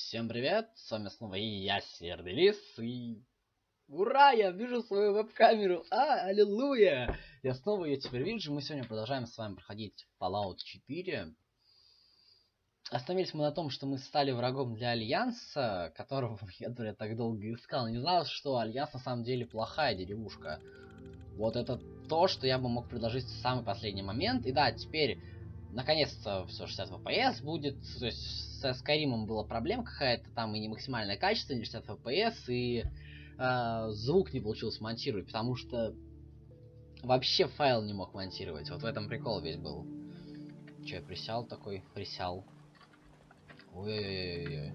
Всем привет, с вами снова я, Серый Лис, и... Ура, я вижу свою веб-камеру, аллилуйя! Я снова ее теперь вижу, мы сегодня продолжаем с вами проходить Fallout 4. Остановились мы на том, что мы стали врагом для Альянса, которого я так долго искал. Не знал, что Альянс на самом деле плохая деревушка. Вот это то, что я бы мог предложить в самый последний момент. И да, теперь... Наконец-то все 60 FPS будет, то есть со Skyrim была проблема какая-то, там и не максимальное качество, не 60 FPS, и звук не получилось монтировать, потому что вообще файл не мог монтировать, вот в этом прикол весь был. Че, я присял такой? Присял. Ой-ой-ой-ой.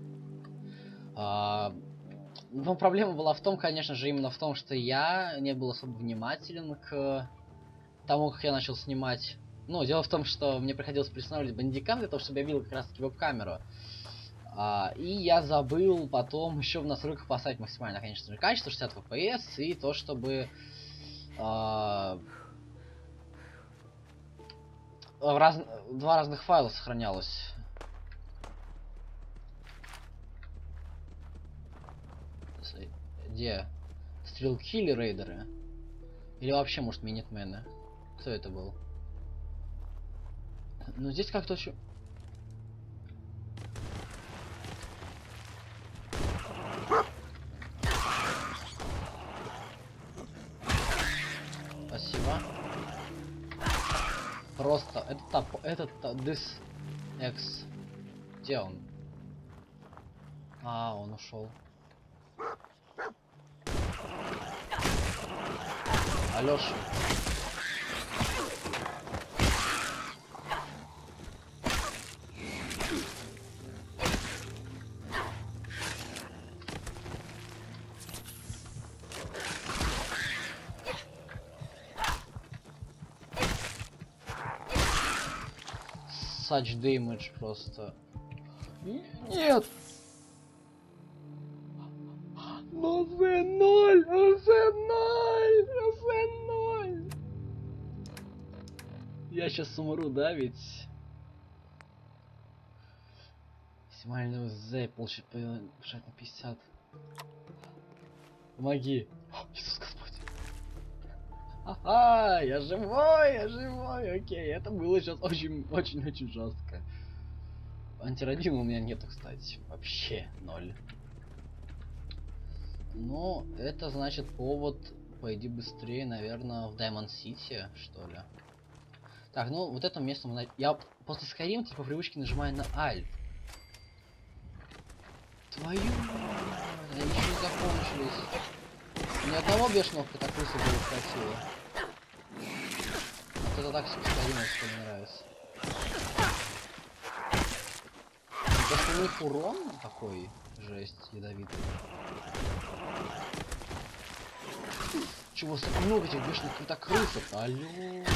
Но проблема была в том, конечно же, именно в том, что я не был особо внимателен к тому, как я начал снимать. Ну, дело в том, что мне приходилось перестанавливать бандикам для того, чтобы я видел как раз таки веб-камеру. И я забыл потом еще в настройках поставить максимальное, конечно же, качество, 60 FPS, и то, чтобы два разных файла сохранялось. Где? Стрелки или рейдеры? Или вообще, может, минитмены? Кто это был? Ну, здесь как-то очень... Спасибо. Просто этот this X. Где он? Он ушел. Алёша. Such damage просто. Нет! Но Z0! Z0! Z0! Я сейчас умру, да, ведь? Максимальный Z получить повышать на 50. Помоги! Иисус Господь! Я живой, окей, это было сейчас очень жестко. Антирадина у меня нету, кстати, вообще 0. Ну, это значит повод пойди быстрее, наверное, в Diamond City, что ли. Так, ну, вот это место я после Skyrim по привычке нажимаю на Alt. Твою мать, они еще не закончились. Ни одного бешеного катакрыса было хватило. Вот это так Skyrim, что мне нравится. Просто у них урон такой, жесть, ядовитый. Чего столько много этих бешеных крытокрысов? Алло.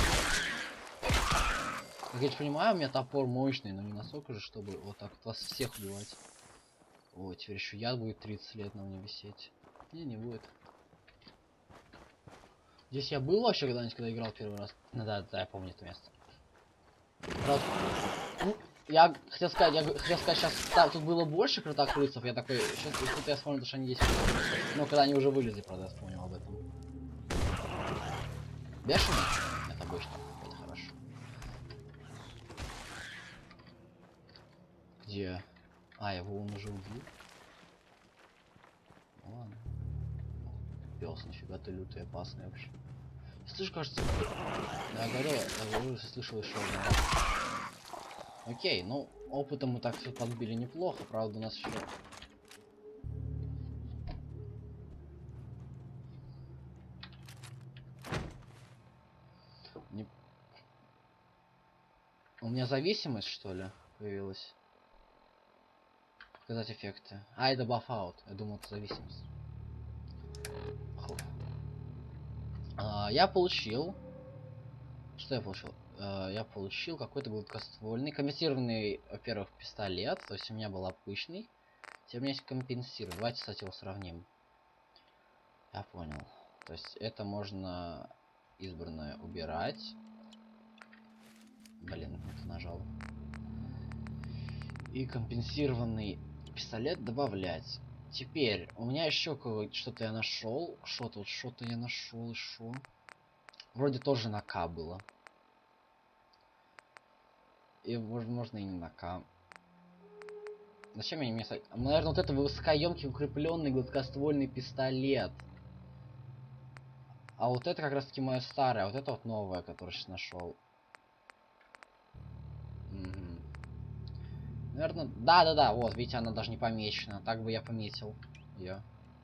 Как я понимаю, у меня топор мощный, но не настолько же, чтобы вот так вот вас всех убивать. О, теперь еще яд будет 30 лет на мне висеть. Не будет. Здесь я был вообще когда-нибудь, когда играл первый раз? Ну да, я помню это место. Правда, ну, я хотел сказать, сейчас тут было больше крытокрысов, я такой, сейчас я вспомнил, что они есть. Но когда они уже вылезли, правда, я вспомнил об этом. Бешеный? Это обычно, это хорошо. Где? Его он уже убил. Ну ладно. Пёс, нифига ты лютый, опасный вообще. Я слышу, кажется... Я говорю, если слышал еще одного. Окей, ну, опытом мы так все подбили неплохо, правда, у нас еще... У меня зависимость, что ли, появилась? Показать эффекты. Это buff out. Я думал, это зависимость. Я получил... Что я получил? Я получил какой-то гладкоствольный, компенсированный, во-первых, пистолет. То есть у меня был обычный. Теперь у меня есть компенсированный. Давайте, кстати, его сравним. Я понял. То есть это можно избранное убирать. Блин, это нажал. И компенсированный Пистолет добавлять. Теперь у меня еще что-то я нашел. Что-то я нашел еще. Вроде тоже на К было. И возможно и не на К. Зачем я не место? Наверное, вот это высокоемкий укрепленный гладкоствольный пистолет. А вот это как раз таки мое старое, вот это вот новое, которое сейчас нашел. Наверное, да, вот, видите, она даже не помечена. Так бы я пометил ее.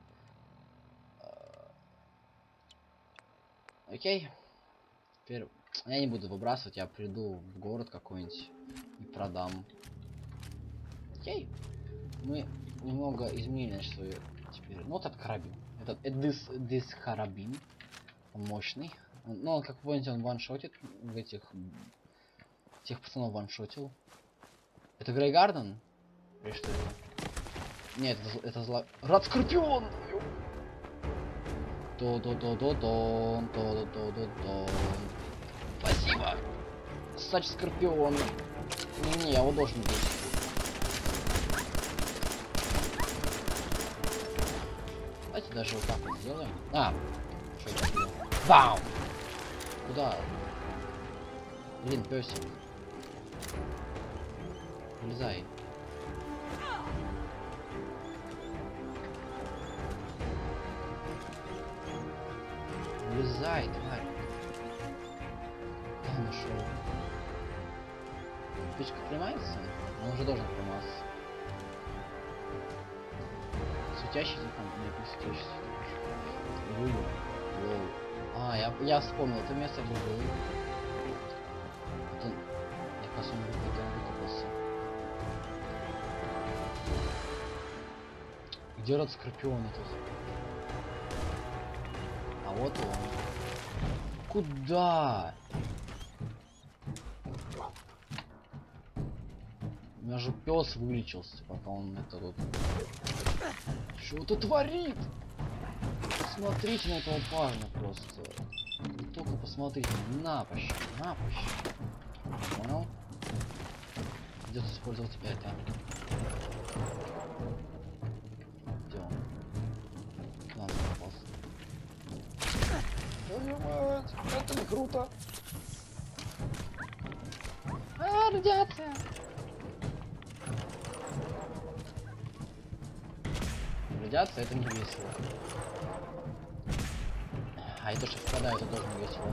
Окей. Теперь я не буду выбрасывать, я приду в город какой-нибудь и продам. Окей. Мы немного изменили, значит, свою теперь. Ну вот этот карабин. This карабин. Он мощный. Ну, как вы помните, он ваншотит в этих пацанов ваншотил. Это Грей Гарден? Или что это? Нет, это зло. Рад Скорпион! Спасибо! Сач Скорпион. Не, я его должен быть. Давайте даже вот так вот сделаем. Что это было? Бам! Куда? Блин, пёсик. Вылезай. Вылезай, тварь. Да, нашел. Печка примается? Он уже должен приматься. Светящийся там? Нет, не светящийся. Я вспомнил, это место было. Это... Я, кажется, он выкопался. Где род Скорпиона тут? А вот он. Куда? У меня же пес вылечился, пока он это тут. Что это творит? Посмотрите на этого парня просто. Только посмотрите. На пощу. Понял? Придется использовать это. Где он? Ладно, попался. Это не круто. Радиация. Радиация это не весело. А и то, что впадает, это тоже не весело.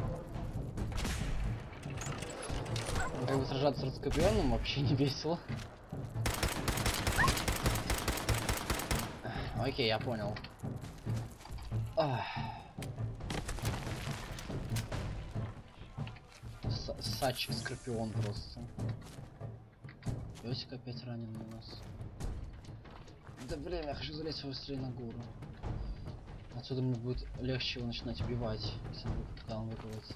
Как бы сражаться с Скорпионом вообще не весело. Окей, я понял. Сач Скорпион просто. Песик опять ранен у нас. Да блин, я хочу залезть быстрее на гору. Отсюда мне будет легче его начинать убивать, если он выкрывается.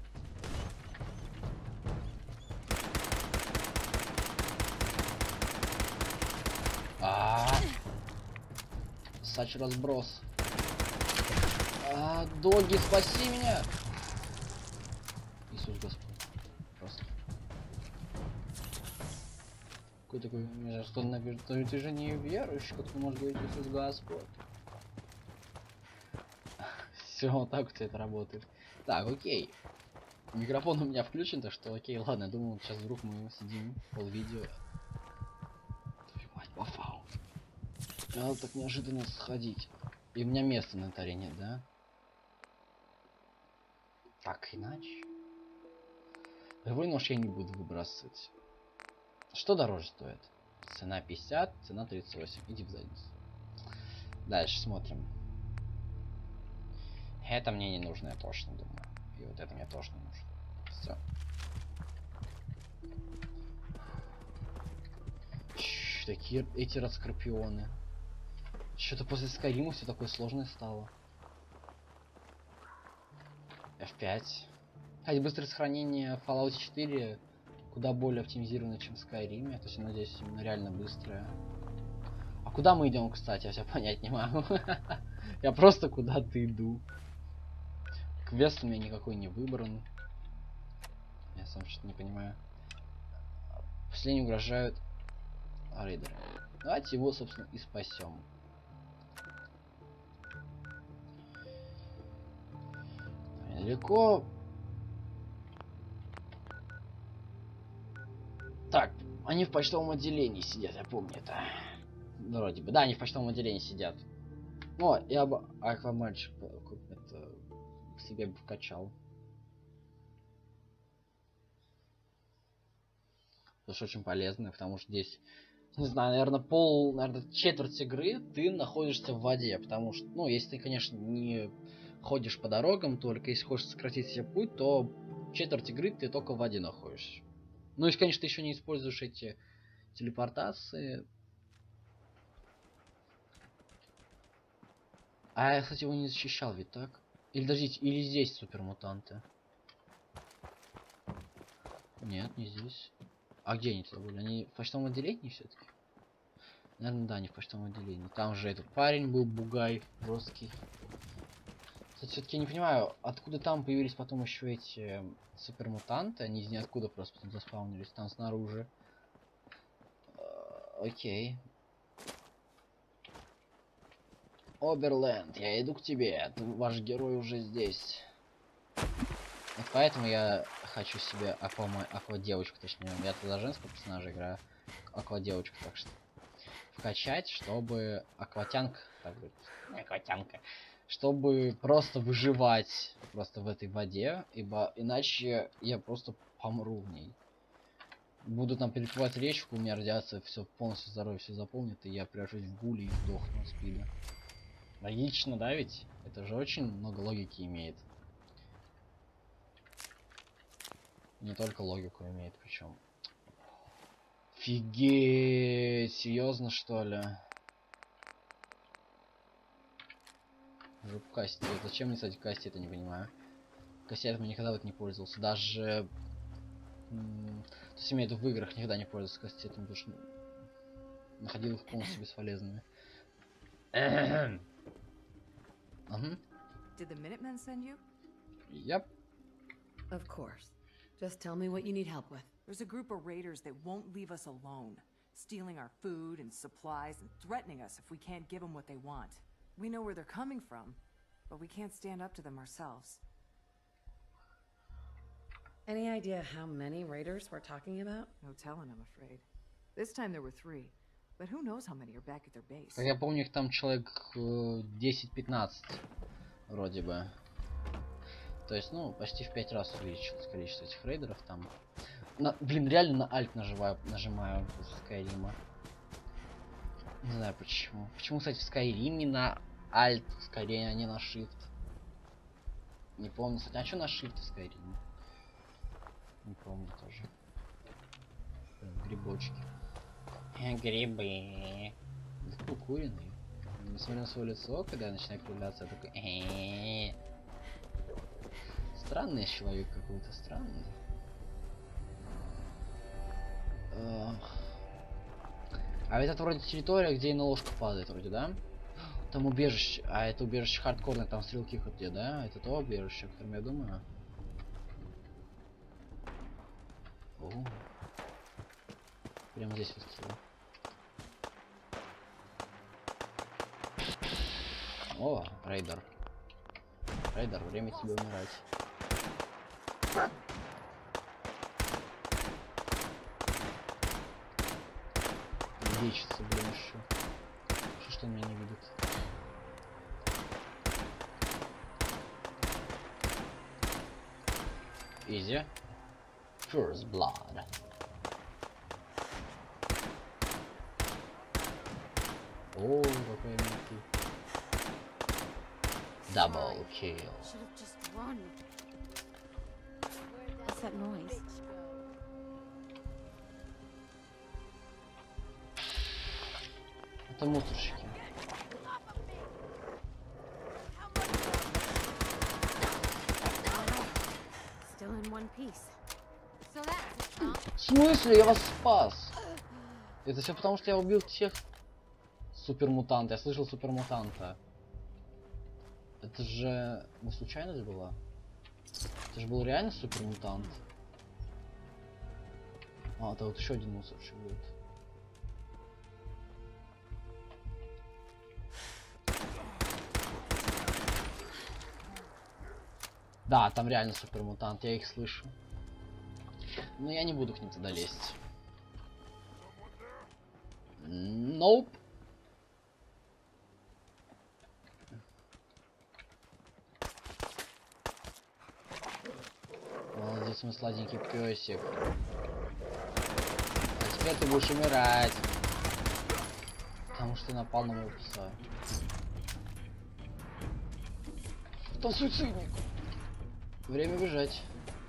Сач разброс. Доги, спаси меня! Иисус Господь. Просто. Какой такой, что ты же не верующий, как ты можешь говорить Иисус Господь? Все, вот так вот это работает. Так, окей. Микрофон у меня включен, так что окей, ладно, я думал, сейчас вдруг мы сидим полвидео. Твою мать, попал. Надо так неожиданно сходить. И у меня места на таре нет, да? Так, иначе. Боевой нож я не буду выбрасывать. Что дороже стоит? Цена 50, цена 38. Иди в задницу. Дальше смотрим. Это мне не нужно, я точно думаю. И вот это мне тоже не нужно. Все. Такие эти раскорпионы. Что-то после Скайрима все такое сложное стало. F5. Кстати, быстрое сохранение в Fallout 4 куда более оптимизировано, чем в Skyrim. То есть, я надеюсь, именно реально быстрое. А куда мы идем, кстати? Я все понять не могу. Я просто куда-то иду. Квест у меня никакой не выбран. Я сам что-то не понимаю. Последние угрожают рейдеры. Давайте его, собственно, и спасем. Далеко. Так, они в почтовом отделении сидят, я помню это. Вроде бы. Да, они в почтовом отделении сидят. О, я бы аквамальчик это себе бы вкачал. Это же очень полезно, потому что здесь, не знаю, наверное, четверть игры ты находишься в воде, потому что, ну, если ты, конечно, не ходишь по дорогам, только если хочешь сократить себе путь, то четверть игры ты только в воде находишься. Ну, если, конечно, ты еще не используешь эти телепортации. А я, кстати, его не защищал, ведь так? Или подождите, или здесь супермутанты? Нет, не здесь. А где они тогда были? Они в почтовом отделении все-таки? Наверное, да, не в почтовом отделении. Там же этот парень был, бугай, жесткий. Кстати, все-таки я не понимаю, откуда там появились потом еще эти супермутанты. Они из ниоткуда просто потом заспаунились там снаружи. Окей. Оберленд, я иду к тебе. Ваш герой уже здесь. Вот поэтому я хочу себе аквадевочку, точнее. Я туда женского персонажа играю. Аквадевочку, так что вкачать, чтобы акватянка, так говорит, акватянка, чтобы просто выживать просто в этой воде, ибо иначе я просто помру в ней. Буду там переплывать речку, у меня радиация все полностью здоровье все заполнит, и я превращусь в гули и сдохну от спида. Логично, да ведь? Это же очень много логики имеет. Не только логику имеет, причем. Офигеть, серьезно что ли? Жук кастет. Зачем мне, кстати, кастет, я не понимаю. Кастетом я никогда вот не пользовался. Даже... То есть имею в виду в играх никогда не пользовался кастетом, потому что находил их полностью бесполезными. Did the Minutemen send you? Yep. Of course. Just tell me what you need help with. There's a group of raiders that won't leave us alone, stealing our food and supplies and threatening us if we can't give them what they want. We know where they're coming from, but we can't stand up to them ourselves. Any idea how many raiders we're talking about? No telling, I'm afraid. This time there were 3, but who knows how many are back at their base. Как я помню, их там человек 10-15 вроде бы. То есть, ну, почти в 5 раз увеличилось количество этих рейдеров там. Блин, реально на Alt нажимаю в Скайрима. Не знаю почему. Почему, кстати, в Скайриме на Alt скорее, а не на Shift? Не помню, кстати. А что на Shift в Скайриме? Не помню тоже. Блин, грибочки. Грибы. Да укуренный. Несмотря на свое лицо, когда я начинаю появляться, я такой... Странный человек какой-то, странный. А ведь это вроде территория, где и на ложку падает, вроде, да? Там убежище, а это убежище хардкорное, там стрелки хоть где, да? Это то убежище, о котором я думаю. О. Прямо здесь выстрелил. О, рейдер. Рейдер, время тебе умирать. Лечится, блин, еще. Что он меня не видит? Изи. First blood. О, какой мелкий. Double kill. What's that noise? Это мусорщики. Still in one piece. В смысле? Я вас спас! Это все потому, что я убил всех супермутанта. Я слышал супермутанта. Это же не случайность была? Это же был реально супермутант. А, это вот еще один мусорщик будет. Да, там реально супермутант, я их слышу. Но я не буду к ним туда лезть. Nope. Молодец, мой сладенький песик. А теперь ты будешь умирать. Потому что напал на моего пса. Это суицидник. Время бежать.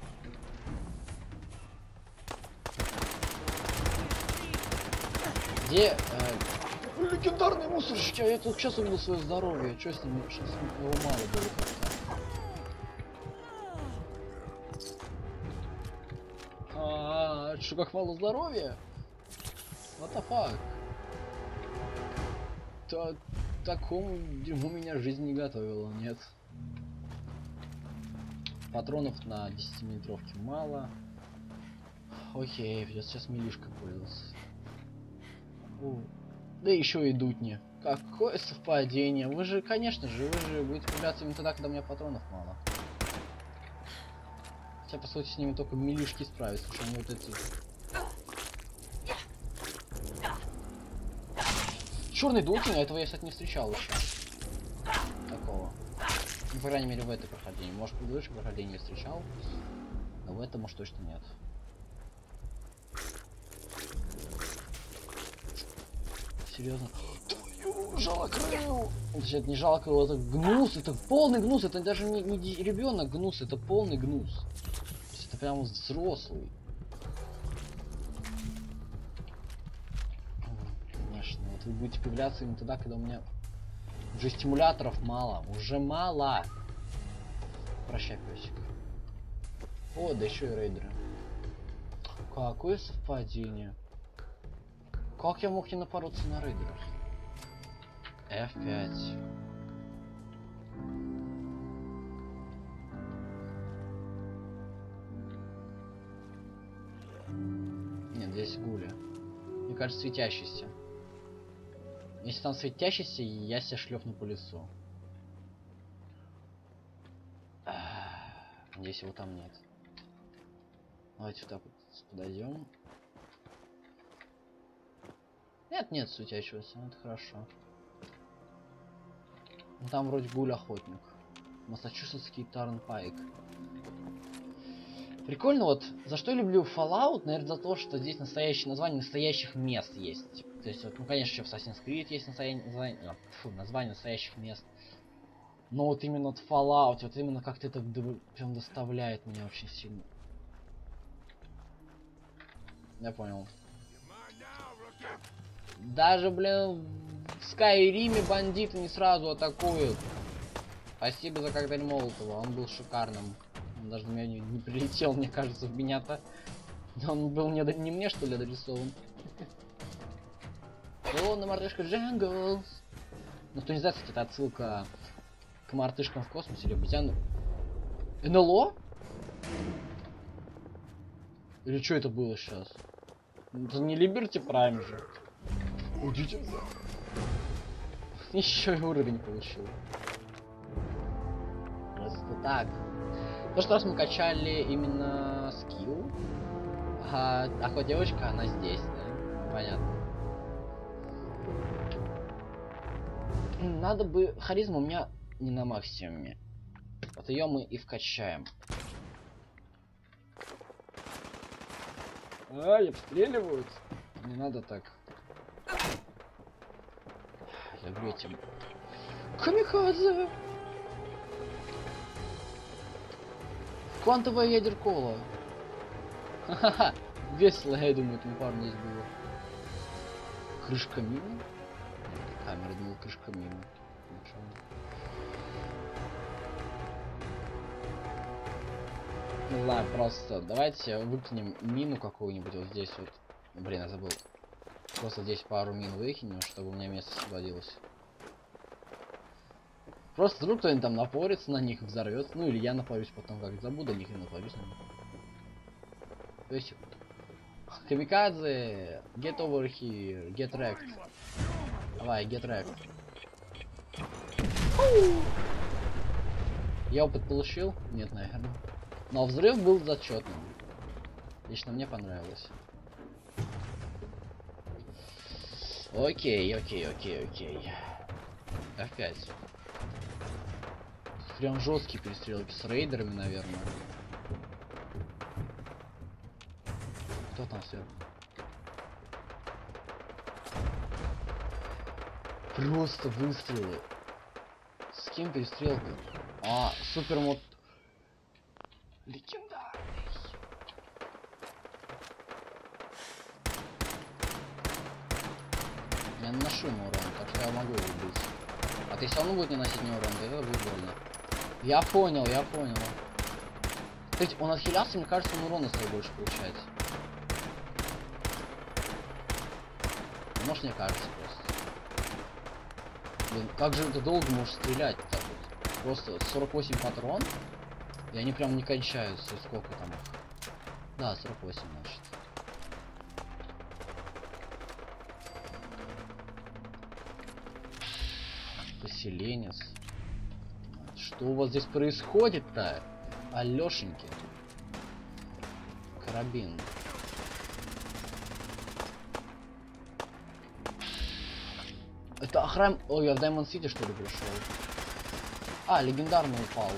Где легендарный мусорщик? Я тут сейчас увидел свое здоровье. Что с ним? Сейчас его мало было как-то. Что, как мало здоровья? What the fuck? Такому дерьму меня жизнь не готовила, нет. Патронов на 10-миллиметровке мало. Окей, придется сейчас милишкой пользоваться. Да еще и дутни. Какое совпадение. Вы же, конечно же, вы же будете появляться именно тогда, когда у меня патронов мало. Хотя, по сути, с ними только милишки справятся, потому что они вот эти... Черный дутень, этого я, кстати, не встречал еще. Такого. Ну, по крайней мере, в этой прохождении. Может, в предыдущем прохождении я встречал. Но в этом уж точно нет. Серьезно? Жалокрыл! Это не жалокрыл, это гнус, это полный гнус, это даже не ребенок гнус, это полный гнус. То есть это прям взрослый. Конечно, вот вы будете появляться именно тогда, когда у меня уже стимуляторов мало, уже мало. Прощай, песик. О, да еще и рейдеры. Какое совпадение. Как я мог не напороться на рейдеров? F5. Нет, здесь гуля. Мне кажется, светящийся. Если там светящийся, я себя шлепну по лицу. Надеюсь, его там нет. Давайте вот так вот подойдем. Нет светящегося, это хорошо. Ну, там вроде гуль-охотник. Массачусетский Тарнпайк. Прикольно, вот за что я люблю Fallout, наверное, за то, что здесь настоящее название настоящих мест есть. То есть, вот, ну, конечно, еще в Assassin's Creed есть название настоящих мест. Но вот именно вот Fallout, вот именно как-то это прям доставляет меня очень сильно. Я понял. Даже, блин, в Скайриме бандиты не сразу атакуют. Спасибо за коктейль Молотова, он был шикарным. Он даже на меня не прилетел, мне кажется, в меня-то. Он был не мне, что ли, адресован. О, на мартышка Джанглс. Ну, кто не знает, кстати, это отсылка к мартышкам в космосе или обезьяну. НЛО? Или что это было сейчас? Это не Liberty Prime же. Уйдите. Еще и уровень получил. Просто так. В прошлый раз мы качали именно скилл. А хоть девочка, она здесь, да? Понятно. Надо бы... Харизма у меня не на максимуме. Вот ее мы и вкачаем. Ай, обстреливают. Не надо так. Люблю этим. Камикадзе! Квантовая ядеркола. Ха-ха-ха. Весело, я думаю, этому парню здесь было. Крышка мины? Камера думала, крышка мины. Не знаю, просто давайте выкинем мину какую-нибудь вот здесь вот. Блин, я забыл. Просто здесь пару мин выкинем, чтобы у меня место освободилось. Просто вдруг кто-нибудь там напорится на них, взорвется. Ну или я напорюсь потом, как забуду о них и напорюсь на них. То есть... Камикадзе! Get over here! Get wrecked! Давай, get wrecked! Я опыт получил? Нет, наверное. Но взрыв был зачетным. Лично мне понравилось. Окей. F5. Прям жесткие перестрелки с рейдерами, наверное. Кто там сверху? Просто выстрелы. С кем перестрелка? А, супермод. Легендарный. Я наношу ему урон, так что я могу его убить. А ты все равно будет не наносить мне урон, это будет больно. Я понял. Кстати, он отхилялся, мне кажется, он урона стал больше получать. Может, мне кажется просто. Блин, как же это долго можешь стрелять так вот? Просто 48 патрон, и они прям не кончаются. Сколько там их? Да, 48, значит. Поселенец. Что у вас здесь происходит-то? Алёшеньки. Карабин. Это охран... Ой, я в Даймонд Сити, что ли, пришел? А, легендарный упал.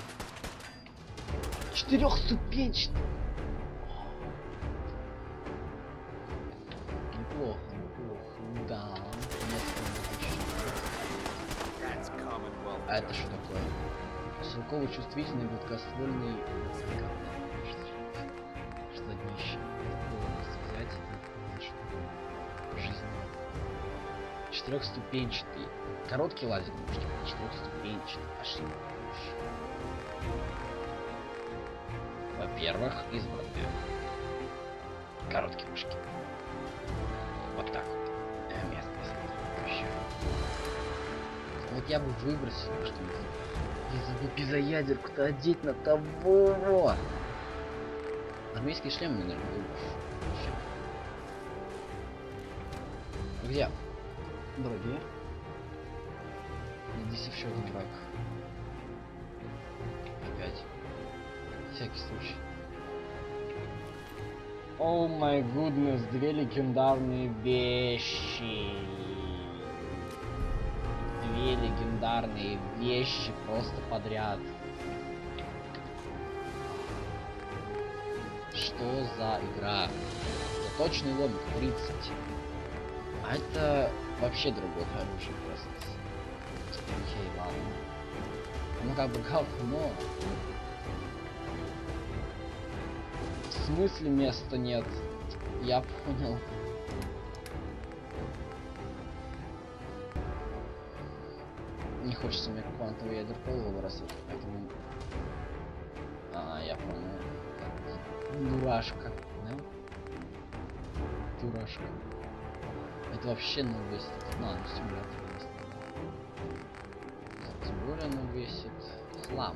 4-ступенчатый. Неплохо. Да. А это что такое? Стрелковый чувствительный гладкоствольный... Что за днище? Взять жизнь. 4-ступенчатый. Короткий лазер, может быть, 4-ступенчатый. Пошли. Во-первых, избранные. Короткие мушки. Вот так вот. Место вообще. Вот я бы выбросил что-нибудь. Безоядерку-то одеть на того. Армейский шлем, наверное, выброс. Где? Враги. Здесь еще один враг. Опять. Всякий случай. О май гуднес, две легендарные вещи. Две легендарные вещи просто подряд. Что за игра? Заточенный ломик 30. А это вообще другое оружие просто. Окей, ладно. Ну как бы говно. В смысле места нет? Я понял. Не хочется мне квантовый ядер пола выбрасывать, поэтому... Я понял. Дурашка, да? Дурашка. Это вообще ну весит. Ну стимулятор есть. Тем более оно весит. Хлам.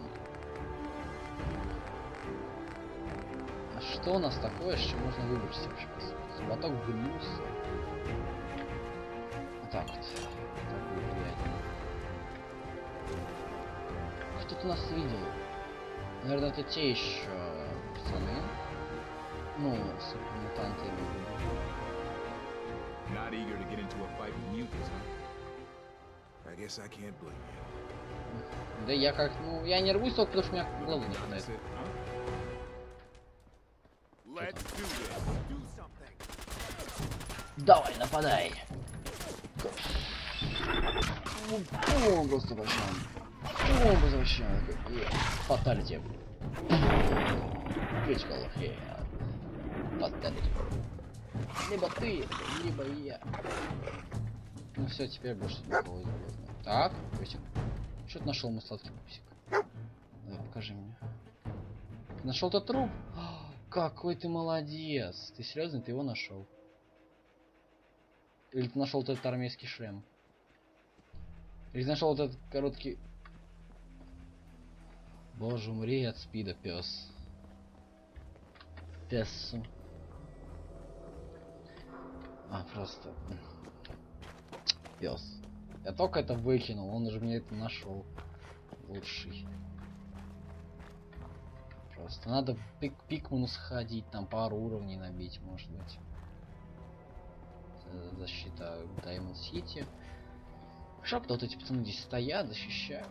А что у нас такое, с чем можно выбросить вообще? Золоток блюз. Вот так вот. Так будет влиять. Кто-то нас видел. Наверное, это те еще пацаны. Ну, супермутанты. Not eager to get into a fight with mutants, huh? I guess I can't blame you. Да я как, ну, я не рвусь только потому, что у меня голову не хватает. Давай, нападай. О, просто возвращаем. О, возвращаем. Фаталити. Critical hit. Фаталити. Либо ты, либо я. Ну все, теперь больше никого не будет. Так, пусик. Что ты нашел, мой сладкий пусик? Давай, покажи мне. Нашел тот труп? Какой ты молодец! Ты серьезно, ты его нашел? Или ты нашел этот армейский шлем? Или ты нашел этот короткий... Боже, умри от спида, пес. Песу. Просто... Пес. Я только это выкинул, он уже мне это нашел. Лучший. Просто надо в Пикману сходить, там пару уровней набить, может быть. Защита Diamond City. Шаг-то вот эти пацаны здесь стоят, защищают.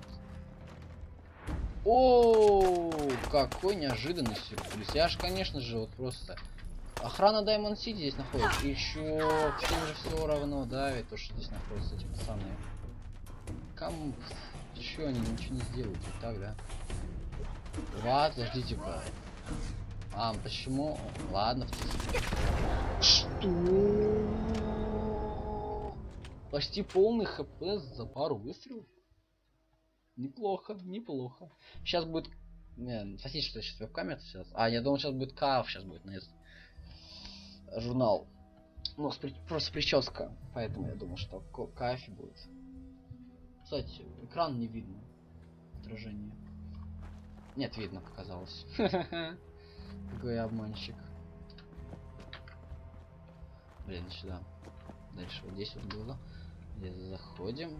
О, какой неожиданный сюрприз. Я ж, конечно же, вот просто... Охрана Diamond City здесь находится. И чё, всем же все равно, да, ведь то, что здесь находятся эти пацаны. Кому? Чё они ничего не сделают, ведь так, да? Ладно, подождите-ка. А, почему? Ладно, что? Почти полный хп за пару выстрелов? Неплохо, неплохо. Сейчас будет... Не, простите, что я сейчас веб-камера сейчас. А, я думал, сейчас будет каф, сейчас будет журнал. Ну, просто прическа. Поэтому я думал, что кафе будет. Кстати, экран не видно. Отражение. Нет, видно, показалось. Какой обманщик. Блин, сюда. Дальше вот здесь вот было. Здесь заходим.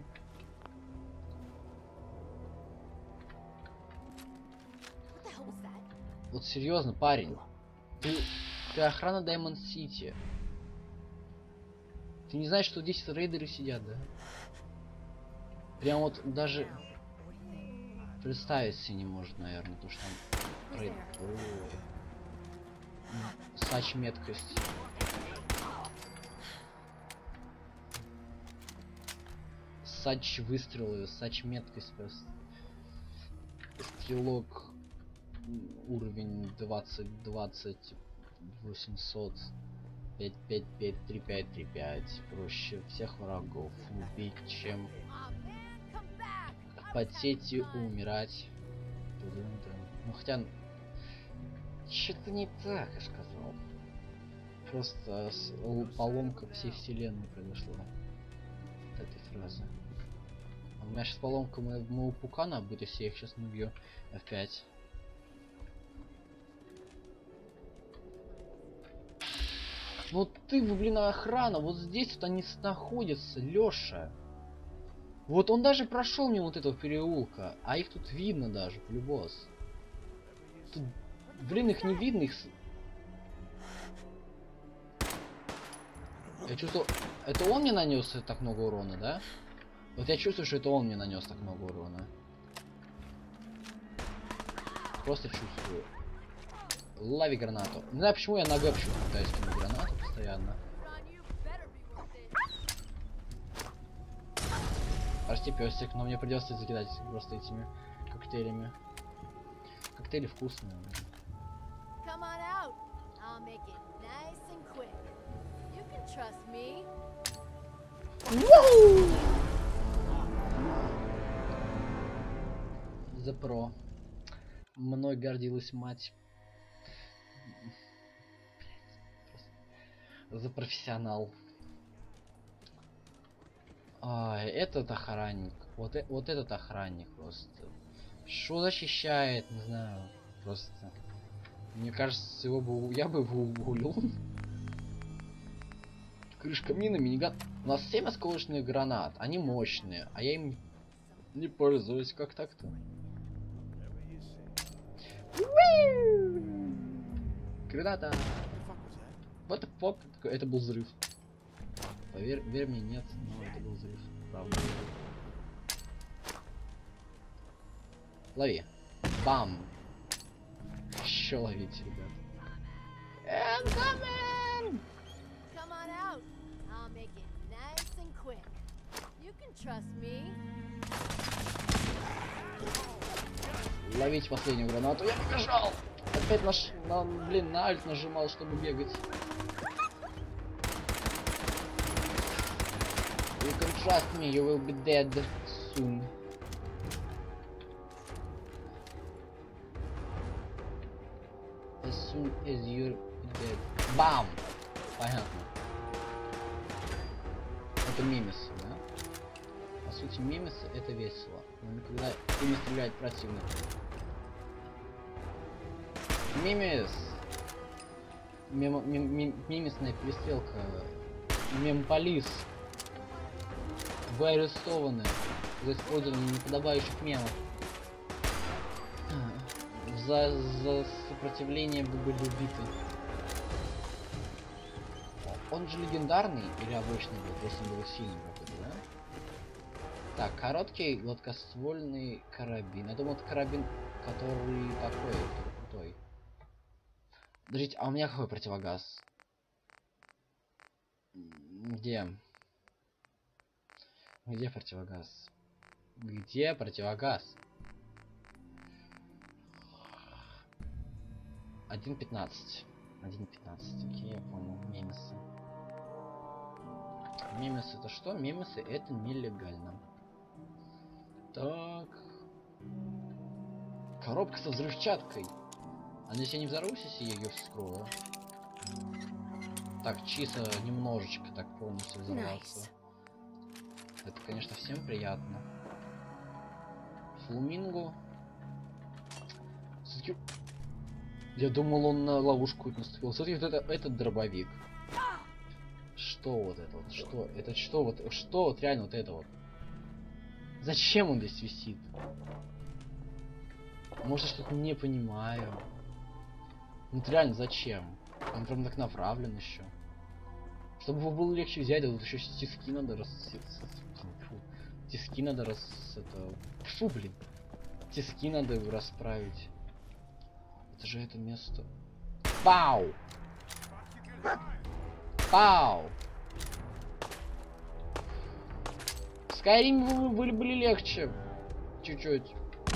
Вот серьезно, парень. Ты охрана Diamond City. Ты не знаешь, что здесь рейдеры сидят, да? Прям вот даже представить себе не может, наверное, то что там рейдер. Сач меткость. Сач выстрелы, сач меткость просто. Стрелок уровень 20 800 5553535. Проще всех врагов убить, чем потеть и умирать. Ну хотя что-то не так, я сказал. Просто поломка всей вселенной произошла от этой фразы. У меня сейчас поломка моего пукана будет, если я их сейчас набью F5. Вот ты, блин, охрана, вот здесь вот они находятся, Лёша. Вот он даже прошел мимо вот этого переулка, а их тут видно даже, полюбос. Тут, блин, их не видно, их... Я чувствую, это он мне нанес так много урона, да? Вот я чувствую, что это он мне нанес так много урона. Просто чувствую. Лови гранату. Не знаю, почему я на Г пытаюсь кинуть гранату постоянно. Прости, песик, но мне придется закидать просто этими коктейлями. Коктейли вкусные. За про. Мной гордилась мать. За профессионал. Этот охранник. Вот этот охранник просто. Что защищает, не знаю. Просто. Мне кажется, я бы его уволил. Крышка мина, миниган. У нас 7 осколочных гранат. Они мощные, а я им не пользуюсь. Как так-то? Граната. Вот это был взрыв. Поверь мне, нет, но это был взрыв. Правда. Лови. Бам. Еще ловите, ребят. Incoming! Come on out. I'll make it nice and quick. You can trust me. Ловить последнюю гранату. Я побежал! Опять блин, на альт нажимал, чтобы бегать. You can trust me, you will be dead soon. As soon as you're dead. Бам! Понятно. Это мимис, да? По сути, мимисы это весело. Но никогда ими стреляет противник. Мимис! Мимисная перестрелка. Мемполис. Вы арестованы за использование неподобающих мемов. За сопротивление вы были убиты. Он же легендарный или обычный был? Просто он был сильный какой-то, да? Так, короткий гладкоствольный карабин. Я думал, это карабин, который такой, который крутой. Подождите, а у меня какой противогаз? Где? Где противогаз? Где противогаз? 1.15. 1.15. Окей, я понял. Мемесы. Мемесы это что? Мемесы это нелегально. Так. Коробка со взрывчаткой. А если я не взорвусь, если я ее вскрою? Так, чисто немножечко так полностью взорваться. Это, конечно, всем приятно. Фламинго. Я думал, он на ловушку наступил. Смотри, вот этот дробовик. Что вот это вот? Что? Это что вот? Что вот реально вот это вот? Зачем он здесь висит? Может, что-то не понимаю. Ну реально зачем? Он прям так направлен еще. Чтобы его было легче взять, а тут еще тиски надо тиски надо Фу, блин. Тиски надо расправить. Это же это место. Пау! Пау! В Skyrim были легче. Чуть-чуть.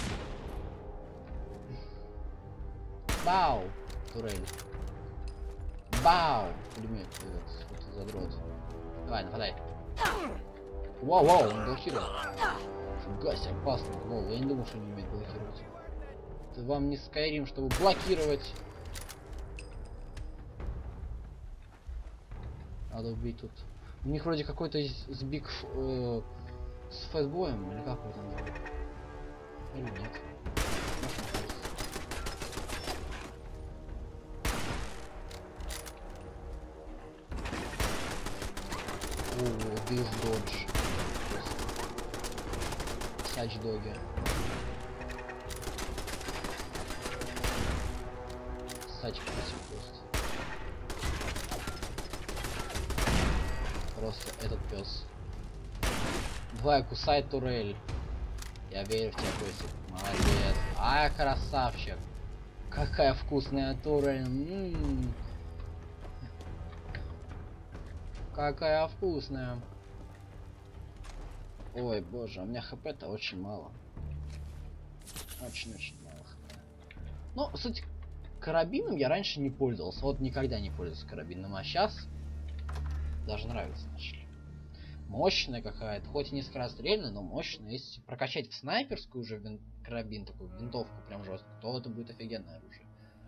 Бау! Турель. Бау! Пулемет. Это задрот. Давай, нападай. Вау, он блокировал. Гась, опасно. Лол, я не думал, что он умеет блокировать. Это вам не Skyrim, чтобы блокировать. Надо убить тут. У них вроде какой-то с Биг... с фэтбоем, или как его там зовут? Или нет? О, Дилс Додж. Сач Доги. Сач просто. Просто этот пес. Давай, кусай турель. Я верю в тебя, песик. Молодец. Ай, красавчик. Какая вкусная турель. Какая вкусная. Ой, боже, у меня хп-то очень мало. Очень-очень мало хп. Ну, кстати, карабином я раньше не пользовался. Вот никогда не пользовался карабином. А сейчас даже нравится начали. Мощная какая-то. Хоть и не скорострельная, но мощная. Если прокачать в снайперскую уже карабин, такую винтовку прям жестко, то это будет офигенное оружие.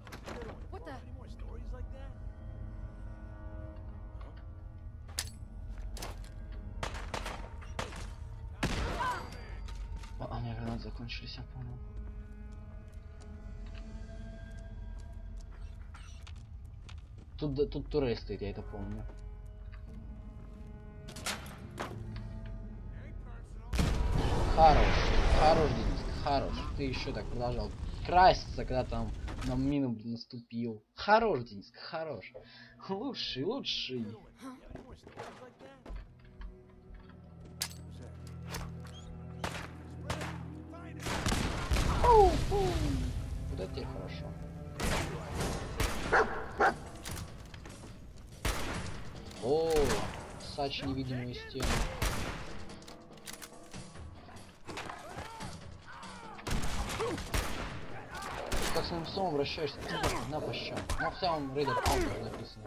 А, у меня гранаты закончились, я понял. Тут турель стоит, я это помню. Хорош, Денис, хорош. Ты еще так продолжал краситься, когда там на мину наступил. Хорош, Денис, хорош. Лучший. Вот это тебе хорошо. О, Сач невидимую стену. Как с ним псом обращаешься? На пощам. Ну, хотя он рейдер написано.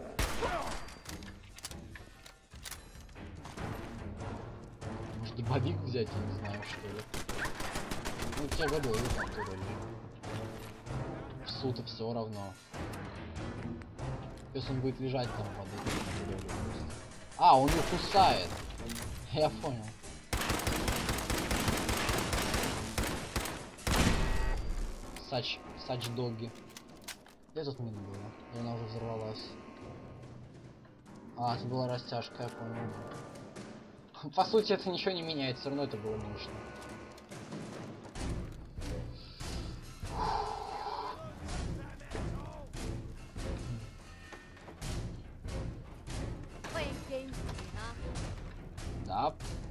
Может, дробовик взять, я не знаю, что ли. Ну, у тебя годовой там турель. Псу-то все равно. Если он будет лежать там под этим турелью. А, он ее кусает. Я понял. Сач Доги. Где тут мина была? И она уже взорвалась. А, это была растяжка, я понял. По сути, это ничего не меняет, все равно это было мощно.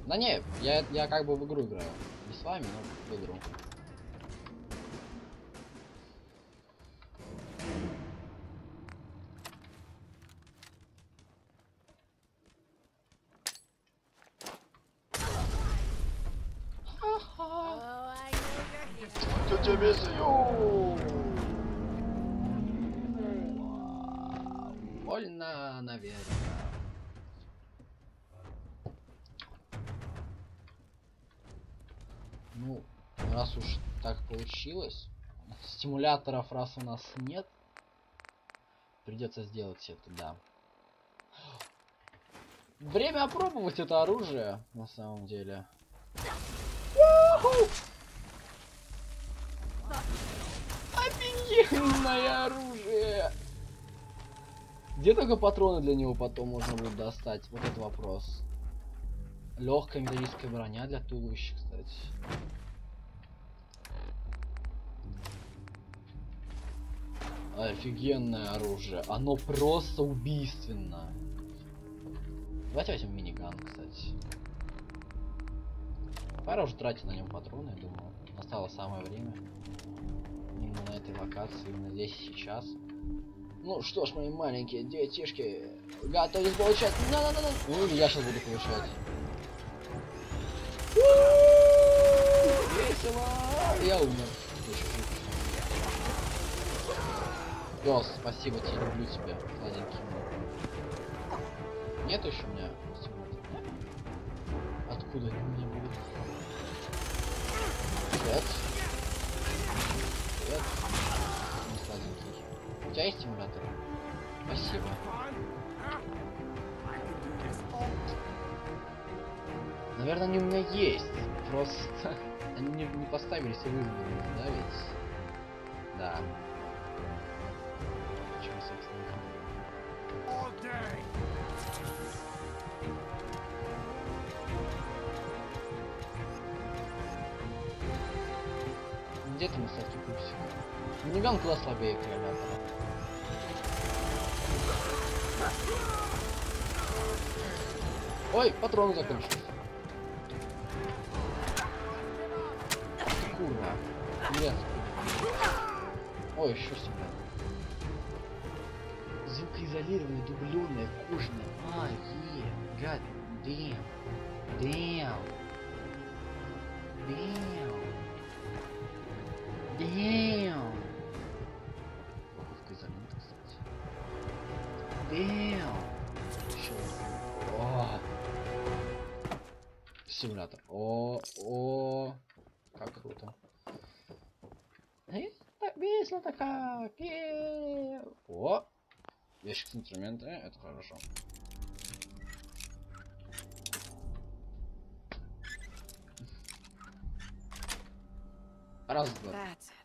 Да не, я как бы в игру играю. Не с вами, но в игру. Тетя Мессию! Больно, наверное. Ну, раз уж так получилось, стимуляторов раз у нас нет, придется сделать это, да. Время опробовать это оружие, на самом деле. Офигенное оружие! Где только патроны для него потом можно будет достать? Вот это вопрос. Легкая металлическая броня для туловища, кстати. Офигенное оружие. Оно просто убийственно. Давайте возьмем миниган, кстати. Пора уже тратить на нем патроны, я думаю. Настало самое время. Именно на этой локации, именно здесь и сейчас. Ну что ж, мои маленькие детишки, готовьтесь получать. Ну или я сейчас буду получать. Весело! Я умер. Пёс, спасибо тебе, люблю тебя, сладенький мой. Нет еще у меня стимулятора? Откуда они у меня будут? Привет. Привет. Не сладенький. У тебя есть стимулятор? Спасибо. Наверное, они у меня есть. Просто они не поставили себе выбор, да ведь? Да. Почему, собственно, где там остатки пупсика? Миниган куда слабее коллиматора. Ой, патроны закончились. Курва. Нет. Ой, еще сильно. Звукоизолированная, дубленная, кожаная. А, гад, damn. Damn. Звукоизолента, кстати. Damn. Еще. О. Симулятор. О. Как круто. Так весело-то как. О. Ящик с инструментами, это хорошо. Раз, два.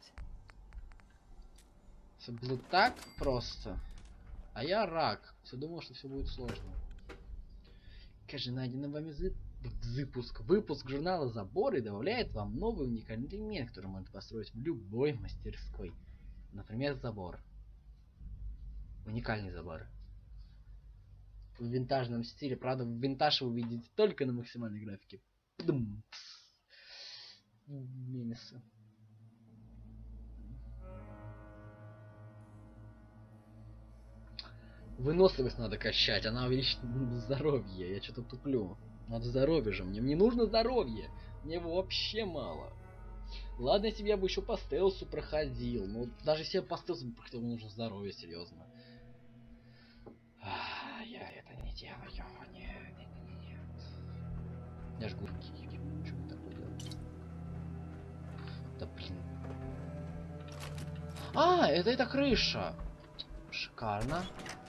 Все было так просто. А я рак. Все думал, что все будет сложно. Каждый найденный вами выпуск журнала Заборы добавляет вам новый уникальный элемент, который можно построить в любой мастерской. Например, забор. Уникальный забор. В винтажном стиле. Правда, винтаж вы увидите только на максимальной графике. Минусы. Выносливость надо качать, она увеличит здоровье. Я что-то туплю. Надо здоровье же. Мне нужно здоровье. Мне его вообще мало. Ладно, если бы я бы еще по стелсу проходил. Но даже если я по стелсу бы проходил, мне нужно здоровье, серьезно. Я это не делаю. Нет. Я жгу. Что вы такое делаете? Да блин. Это крыша. Шикарно.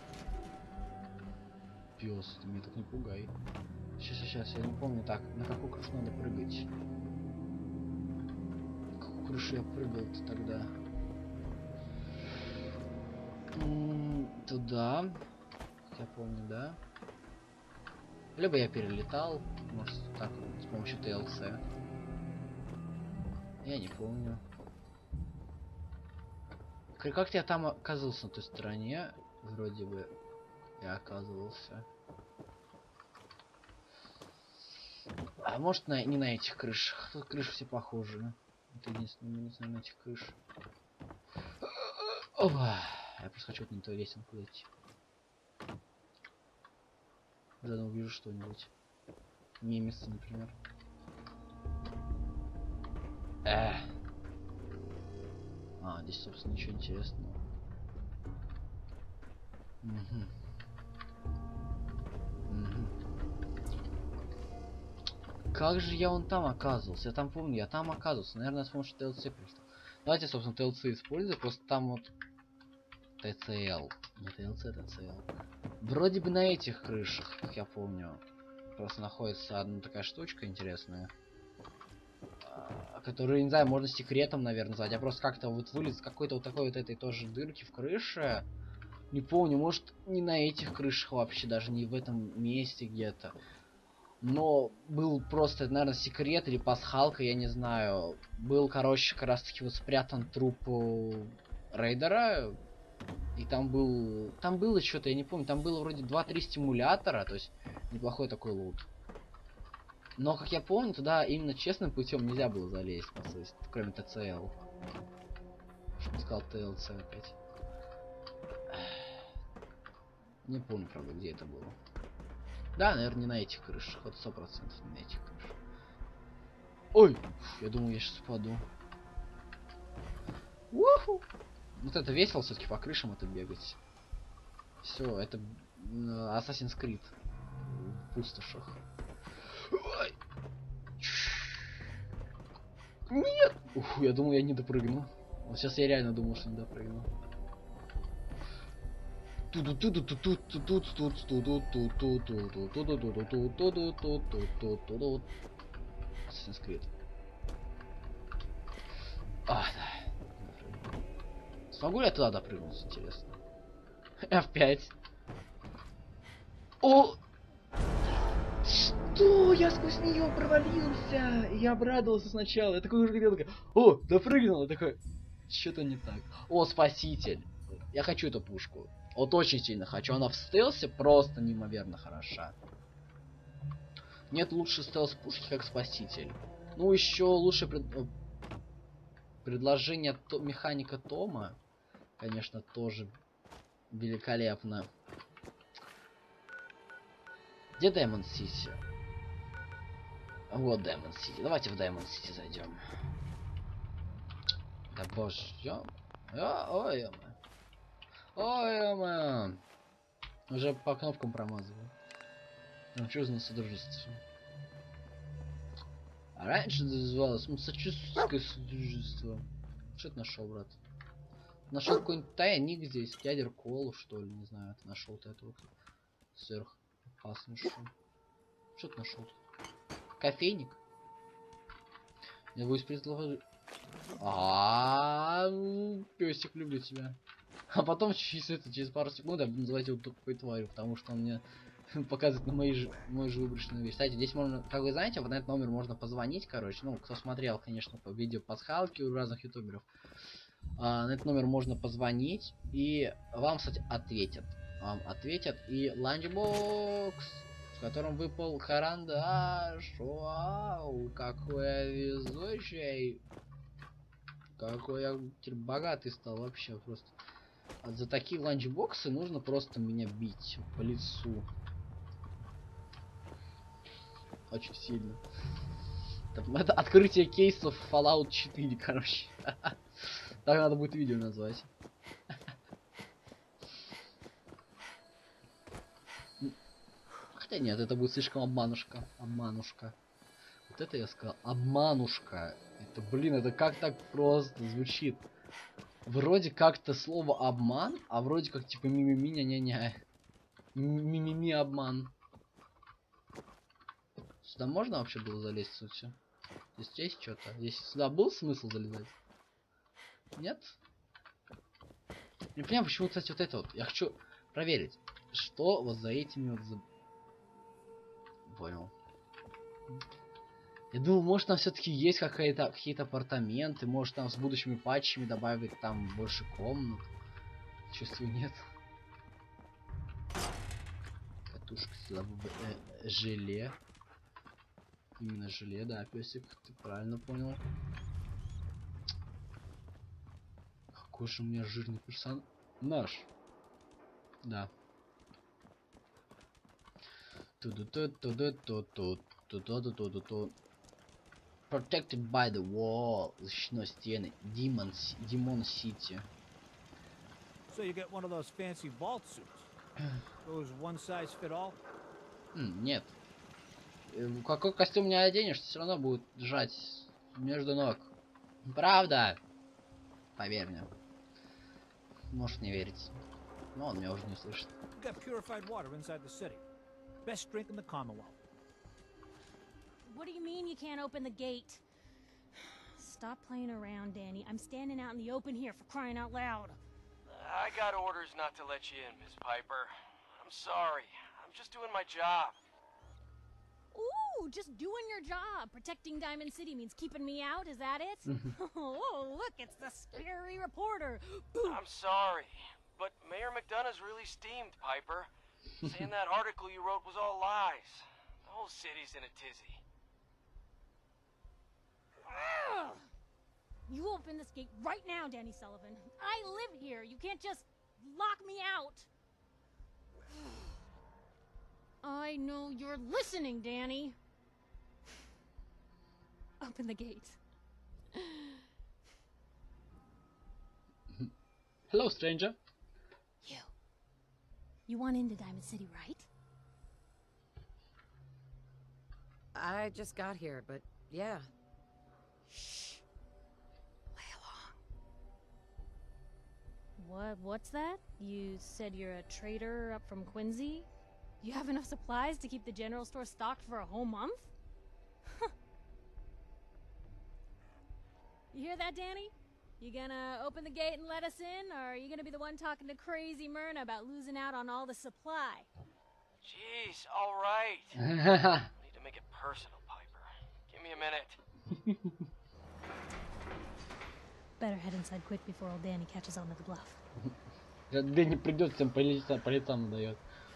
Пёс, ты меня так не пугай. Сейчас, я не помню так, на какую крышу надо прыгать. На какую крышу я прыгал-то тогда? Туда. Я помню, да? Либо я перелетал, может так вот, с помощью TLC. Я не помню. Как-то я там оказался на той стороне, вроде бы я оказывался. А может не на этих крышах. Тут крыши все похожи. Это единственное минус на этих крыш. Опа. Я просто хочу вот на эту лесенку идти. Заодно увижу что-нибудь. Немец, например. Здесь, собственно, ничего интересного. Как же я вон там оказывался? Я там помню, я там оказывался. Наверное, с помощью TLC просто. Давайте, собственно, TLC использую. Просто там вот TCL. Не TLC, TCL. Вроде бы на этих крышах, как я помню. Просто находится одна такая штучка интересная. Которую, не знаю, можно секретом, наверное, назвать. Я просто как-то вот вылез с какой-то вот такой вот этой тоже дырки в крыше. Не помню, может, не на этих крышах вообще, даже не в этом месте где-то. Но был просто, наверное, секрет или пасхалка, я не знаю. Был, короче, как раз таки вот спрятан труп рейдера. И там было что-то, я не помню, там было вроде 2-3 стимулятора, то есть неплохой такой лут. Но, как я помню, туда именно честным путем нельзя было залезть, по сути, кроме ТЦЛ. Что сказал ТЛЦ опять. Не помню, правда, где это было. Да, наверное, не на этих крышах. Вот 100% не на этих крышах. Ой! Я думаю, я сейчас упаду. Уху! Вот это весело все-таки по крышам это бегать. Все, это Assassin's Creed в пустошах. Ой. Нет! Ух, я думал, я не допрыгну. Вот сейчас я реально думал, что не допрыгну. Assassin's Creed. Да. Смогу ли я туда допрыгнуть, интересно? F5. О! Что? Я сквозь нее провалился! Я обрадовался сначала. Я такой уже хотел, о, допрыгнул. Я такой, что-то не так. О, спаситель. Я хочу эту пушку. Вот очень сильно хочу. Она в стелсе просто неимоверно хороша. Нет лучше стелс пушки, как спаситель. Ну, еще лучше предложение механика Тома. Конечно, тоже великолепно. Где Diamond City? Вот Diamond City. Давайте в Diamond City зайдем. Да боже, ой, ой, уже по кнопкам промазываю. Чувствую содружество. А раньше называлось массачусетское содружество. Что ты нашел, брат? Нашел какой-нибудь тайник здесь, ядер колу, что ли, не знаю, ты нашел-то это вот сверх опасную штуку. Что ты нашел? Кофейник? Я буду предложить. Песик, люблю тебя. А потом через пару секунд я буду называть его тупой тварью, потому что он мне показывает на мой же выброшенную вещь. Кстати, здесь можно, как вы знаете, вот на этот номер можно позвонить, короче. Ну, кто смотрел, конечно, по видео пасхалки у разных ютуберов. На этот номер можно позвонить, и вам, кстати, ответят. Вам ответят, и ланчбокс, в котором выпал карандаш. Вау, какой я везучий. Какой я теперь богатый стал вообще просто. За такие ланчбоксы нужно просто меня бить по лицу. Очень сильно. Это открытие кейсов Fallout 4, короче. Так надо будет видео назвать. Хотя нет, это будет слишком обманушка. Обманушка. Вот это я сказал. Обманушка. Это, блин, это как так просто звучит. Вроде как-то слово обман, а вроде как типа мимими ня-ня-ня. Мимими обман. Сюда можно вообще было залезть, сути? Здесь есть что-то? Здесь сюда был смысл залезать? Нет? Не понимаю, почему, кстати, вот это вот. Я хочу проверить, что вот за этими вот... Понял. Я думал, может там все-таки есть какие-то апартаменты, может там с будущими патчами добавить там больше комнат. Чувствую, нет. Катушка силового желе. Именно желе, да, песик, ты правильно понял. Какой же у меня жирный персонаж. Да. Protected by the wall. Защищенной стены. Demon City. So you get one of those fancy vault suits. Those one size fit all? Нет. Какой костюм не оденешь, все равно будет сжать между ног. Правда. Поверь мне. Можешь не верить. Но он меня уже не слышит. You got purified water inside the city. Best drink in the Commonwealth. What do you mean you can't open the gate? Stop playing around, Danny. I'm standing out in the open here for crying out loud. I got orders not to let you in, Miss Piper. I'm sorry. I'm just doing my job. Ooh, just doing your job. Protecting Diamond City means keeping me out, is that it? Oh, look, it's the scary reporter. I'm sorry, but Mayor McDonough's really steamed, Piper. Saying that article you wrote was all lies. The whole city's in a tizzy. Ugh. You open this gate right now, Danny Sullivan. I live here. You can't just lock me out. I know you're listening, Danny. Open the gate. Hello, stranger. You want into Diamond City, right? I just got here, but yeah. Shh. Play along. What's that? You said you're a trader up from Quincy? You have enough supplies to keep the general store stocked for a whole month? You hear that, Danny? You gonna open the gate and let us in, or are you gonna be the one talking to crazy Myrna about losing out on all the supply? Jeez, all right. I need to make it personal, Piper. Give me a minute. Better head inside quick before old Danny catches on to the bluff. Дэнни придет, всем по лицам дает.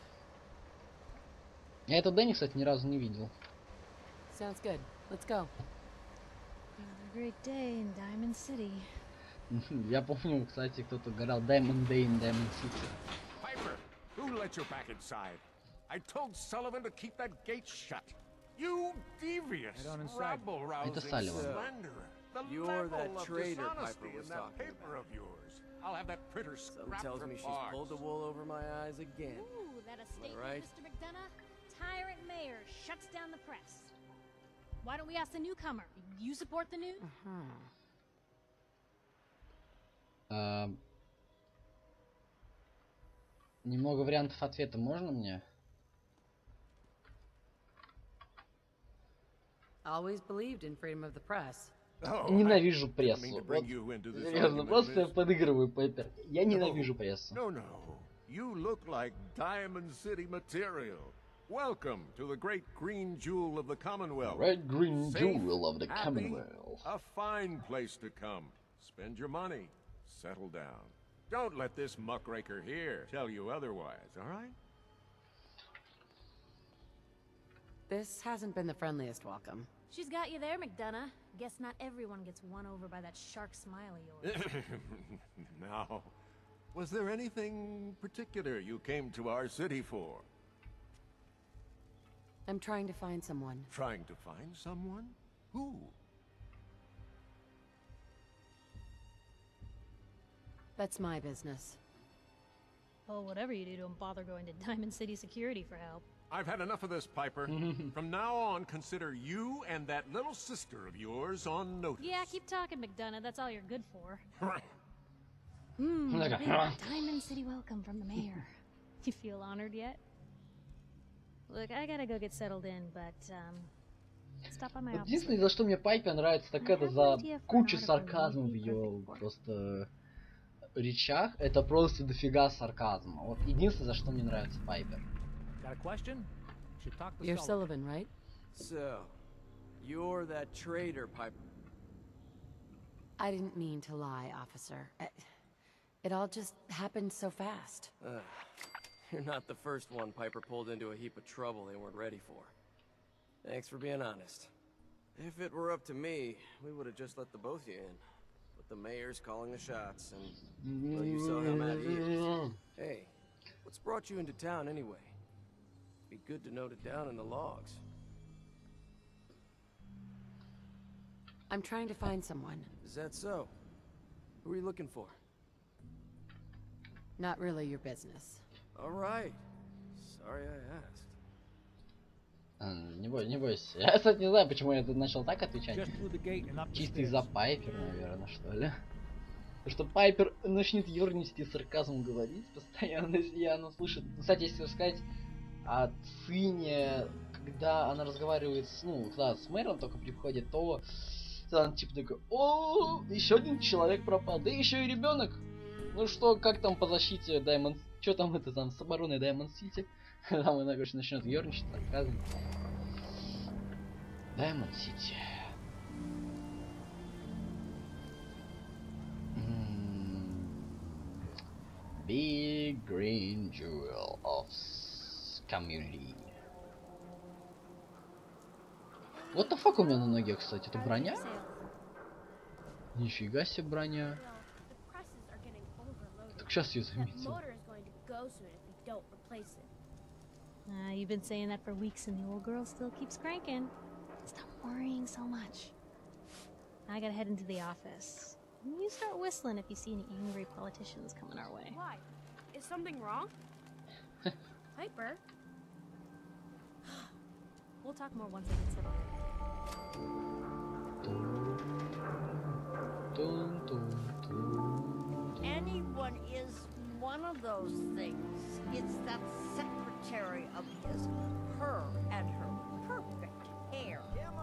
Я эту Дэнни, кстати, ни разу не видел. Sounds good. Let's go. Another great day in Diamond City. Я помню, кстати, кто-то говорил Diamond Day in Diamond City. Piper, who let you back inside? I told Sullivan to keep that gate shut. You devious, Head on inside. rabble-rousing Это Салливан. slanderer. The You're level that of traitor dishonesty Piper was in that talking paper about. of yours. I'll have that printer Something scrapped tells for me she's parts. pulled the wool over my eyes again. Ooh, that a statement, right? Mr. McDonough? Tyrant mayor shuts down the press. Why don't we ask the newcomer? You support the news? Немного вариантов ответа можно мне? Always believed in freedom of the press. Oh, Ненавижу I didn't прессу. mean to Вот, bring you into this серьезно, argument, просто я miss. подыгрываю, Пайпер. Я ненавижу прессу. No, no. You look like Diamond City material. Welcome to the great green jewel of the Commonwealth. Red Green Safe, Jewel of the happy, Commonwealth. A fine place to come. Spend your money. Settle down. Don't let this muckraker here tell you otherwise, all right? This hasn't been the friendliest welcome. She's got you there, McDonough. Guess not everyone gets won over by that shark smile of yours. Now, was there anything particular you came to our city for? I'm trying to find someone. Trying to find someone? Who? That's my business. Well, whatever you do, don't bother going to Diamond City Security for help. I've had enough of this, Piper. From now on, consider you and that little sister of yours on notice. Yeah, keep talking, McDonough. That's all you're good for. Like a- Big Diamond City welcome from the mayor. You feel honored yet? Look, I gotta go get settled in, but, stop by my Вот office. единственное, за что мне Пайпер нравится, так это за кучу сарказма в ее просто речах. Это просто дофига сарказма. Вот единственное, за что мне нравится Пайпер. Got a question? Should talk to You're Sullivan. Sullivan, right? So, you're that traitor, Piper. I didn't mean to lie, officer. It all just happened so fast. You're not the first one Piper pulled into a heap of trouble they weren't ready for. Thanks for being honest. If it were up to me, we would have just let the both of you in. But the mayor's calling the shots, and well, you saw how mad he is. Hey, what's brought you into town anyway? Be good to note it down in the logs. I'm trying to find someone. Is that so? Who are you looking for? Not really your business. All right. Sorry I asked. Не бойся. Я, кстати, не знаю, почему я тут начал так отвечать. Just through the gate and up the Чисто stairs. из-за Пайпер, наверное, что ли. Потому что Пайпер начнет ерничать и сарказм говорить постоянно, если она слышит. Кстати, если сказать о сыне, когда она разговаривает с, ну, когда с мэром только приходит, то она типа такой: о, еще один человек пропал, да еще и ребенок. Ну что, как там по защите Diamond, что там это там с обороной Diamond City? Там она, конечно, начнет ерничать, сарказм. Diamond City. Big green jewel of community. What the fuck у меня на ноге, кстати, это броня? Нифига себе броня. Так сейчас я заметил. You've been saying that for weeks and the old girl still keeps cranking. Stop worrying so much. I gotta head into the office. You start whistling if you see any angry politicians coming our way. Why? Is something wrong? Piper? We'll talk more once I get settled. Anyone is one of those things. It's that secretary of his, her and her perfect hair.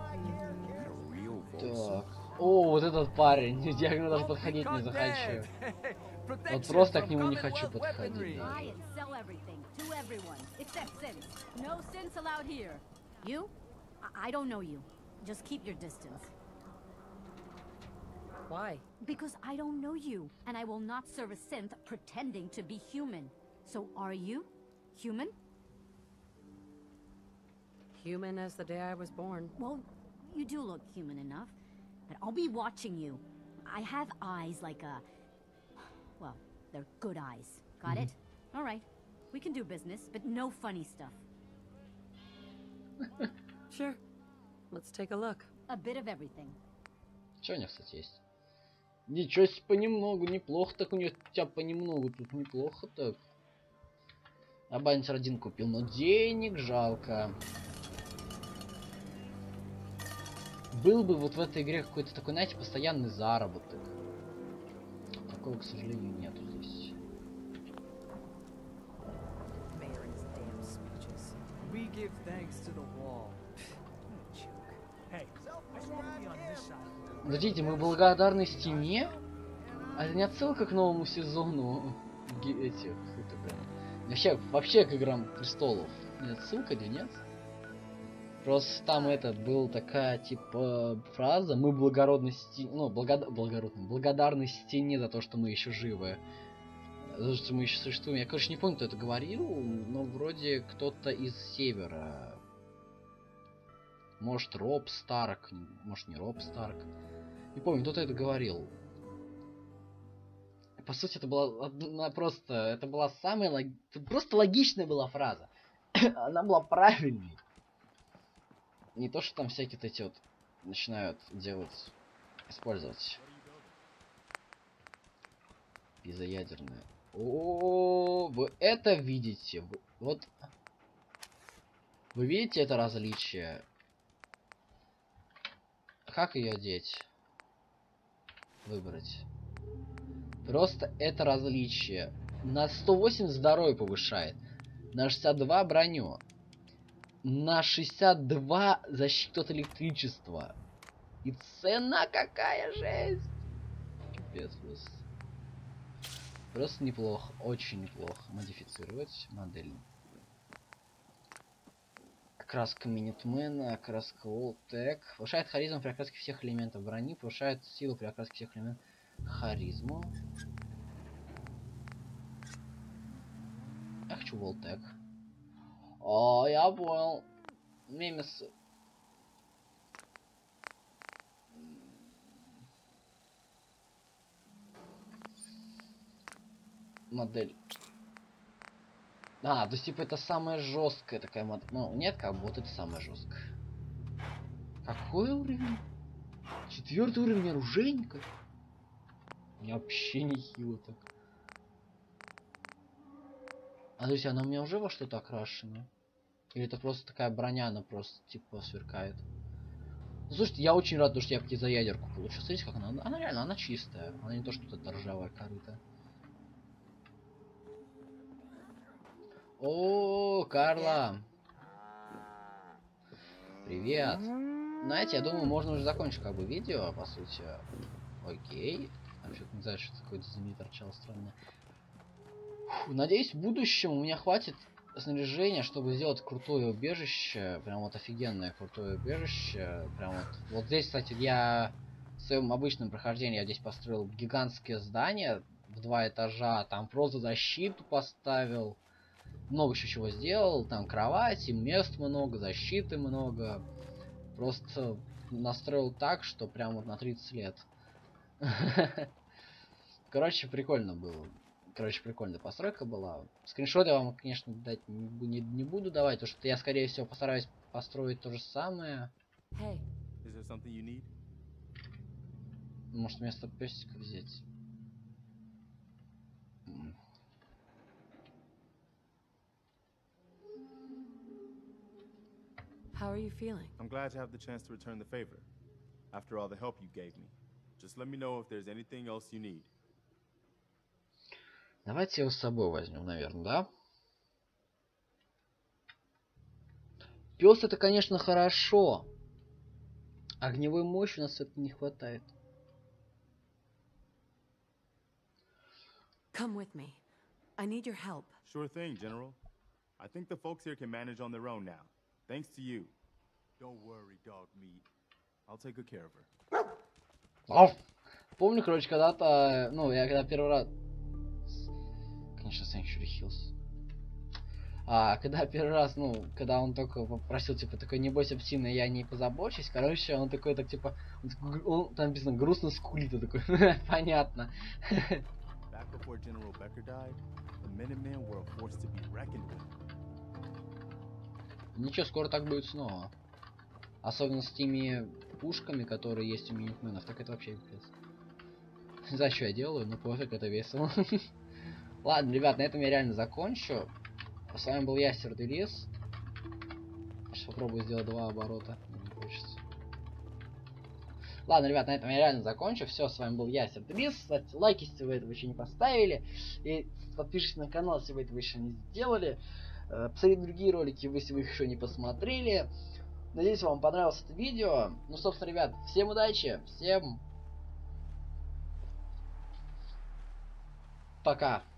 Так. О, вот этот парень. Я к нему даже подходить не захочу. Вот просто к нему не хочу подходить. Buy and sell everything to everyone except Sins. No Sins allowed here. You? I don't know you. Just keep your distance. Why? Because I don't know you, and I will not serve a synth pretending to be human. So are you human? Human as the day I was born. Well, you do look human enough, but I'll be watching you. I have eyes like a... Well, they're good eyes. Got it? All right. We can do business, but no funny stuff. Sure. Let's take a look. A bit of everything. Что у них, кстати, есть? Ничего себе, понемногу, неплохо так у тебя понемногу, тут неплохо так. А Бантер один купил, но денег жалко. Был бы вот в этой игре какой-то такой, знаете, постоянный заработок. Такого, к сожалению, нету здесь. We give thanks to the wall. Hey, I just want to be on this side. Подождите, мы благодарны стене? А это не отсылка к новому сезону этих... Это прям... Вообще к Играм Престолов. Не отсылка или нет? Просто там это была такая типа фраза: мы благородны стене, ну, благодарны стене за то, что мы еще живы. За то, что мы еще существуем. Я, короче, не помню, кто это говорил, но вроде кто-то из Севера. Может, Роб Старк, может, не Роб Старк. Не помню, кто-то это говорил. По сути, это была просто... Это была самая... Просто логичная была фраза. Она была правильной. Не то, что там всякие эти вот начинают делать... Использовать. Пизоядерное. О, вы это видите? Вот... Вы видите это различие? Как ее одеть? Выбрать. Просто это различие. На 180 здоровье повышает. На 62 броню. На 62 защиту от электричества. И цена какая жесть! Пипец просто. Просто неплохо. Очень неплохо. Модифицировать модель. Окраска Минитмена, окраска Волтек. Повышает харизму при окраске всех элементов брони. Повышает силу при окраске всех элементов харизму. Я хочу Волтек. О, я понял. Мемес. модель. А, то есть, типа, это самая жесткая такая модель. Ну, нет, как бы, вот это самая жесткая. Какой уровень? 4-й уровень оружейника? Я вообще не хило так. А то есть, она у меня уже во что-то окрашена? Или это просто такая броня, она просто, типа, сверкает? Ну, слушайте, я очень рад, что я за ядерку получил. Смотрите, как она... Она реально, она чистая. Она не то, что это ржавая корыта. О, Карла! Привет! Знаете, я думаю, можно уже закончить как бы видео, по сути. Окей. Там что-то не знаю, что какой-то змеи торчало странное. Надеюсь, в будущем у меня хватит снаряжения, чтобы сделать крутое убежище. Прям вот офигенное крутое убежище. Прям вот здесь, кстати, я в своем обычном прохождении я здесь построил гигантское здание в 2 этажа. Там просто защиту поставил. Много еще чего сделал. Там кровати, мест много, защиты много. Просто настроил так, что прям вот на 30 лет. Короче, прикольно было. Короче, прикольная постройка была. Скриншот я вам, конечно, дать не буду давать, потому что я, скорее всего, постараюсь построить то же самое. Hey. Может, вместо песика взять. How are you feeling? I'm glad to have the chance to return the favor. After all the help you gave me. Just let me know if there's anything else you need. Давайте его с собой возьмем, наверное, да? Пес это, конечно, хорошо. Огневой мощи у нас это не хватает. Come with me. I need your help. Sure thing, General. I think the folks here can manage on their own now. Thanks to you. Don't worry, dog meat. I'll take good care of her. Помню, короче, когда-то, ну, я когда первый раз... Конечно, Sanctuary Hills. Когда первый раз, ну, когда он только попросил, типа, такой, не бойся, псина, я не позабочусь, короче, он такой, так, типа, он там написано, грустно скулит, такой, понятно. Back before General Becker died, the Minutemen were a force to be reckoned with. Ничего, скоро так будет снова. Особенно с теми пушками, которые есть у минитменов, так это вообще пипец. Не знаю, что я делаю, но пофиг, это весело. Ладно, ребят, на этом я реально закончу. С вами был я, Серделис. Сейчас попробую сделать 2 оборота. Не получится. Ладно, ребят, на этом я реально закончу. Все, с вами был я, Серделис. Ставьте лайки, если вы этого еще не поставили. И подпишитесь на канал, если вы этого еще не сделали. Посмотрите другие ролики, если вы их еще не посмотрели. Надеюсь, вам понравилось это видео. Ну, собственно, ребят, всем удачи, всем пока.